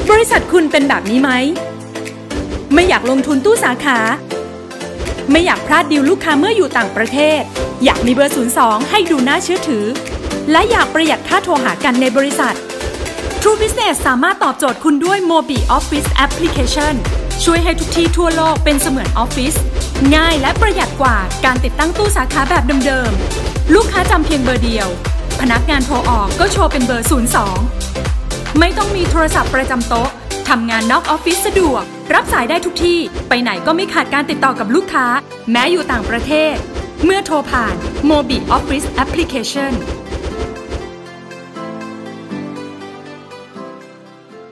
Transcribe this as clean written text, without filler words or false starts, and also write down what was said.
บริษัทคุณเป็นแบบนี้ไหมไม่อยากลงทุนตู้สาขาไม่อยากพลาดดีลลูกค้าเมื่ออยู่ต่างประเทศอยากมีเบอร์02ให้ดูน่าเชื่อถือและอยากประหยัดค่าโทรหากันในบริษัท True Business สามารถตอบโจทย์คุณด้วย Mobi Office Application ช่วยให้ทุกที่ทั่วโลกเป็นเสมือนออฟฟิศง่ายและประหยัดกว่าการติดตั้งตู้สาขาแบบเดิมๆลูกค้าจำเพียงเบอร์เดียวพนักงานโทรออกก็โชว์เป็นเบอร์02ไม่ต้องมีโทรศัพท์ประจำโต๊ะทำงานนอกออฟฟิศสะดวกรับสายได้ทุกที่ไปไหนก็ไม่ขาดการติดต่อกับลูกค้าแม้อยู่ต่างประเทศเมื่อโทรผ่าน Mobi Office Application